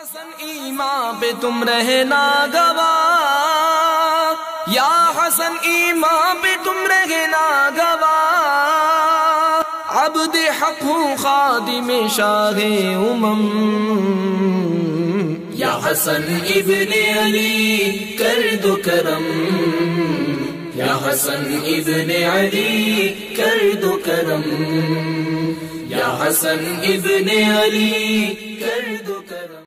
हसन ईमान पे तुम रहना गवाह, या हसन ईमान पे तुम रहना गवाह। अब्द हक हूँ खादिम शाहे उमम, या हसन इब्ने अली कर दो करम, या हसन इब्ने अली कर दो करम, या हसन इब्ने अली कर दो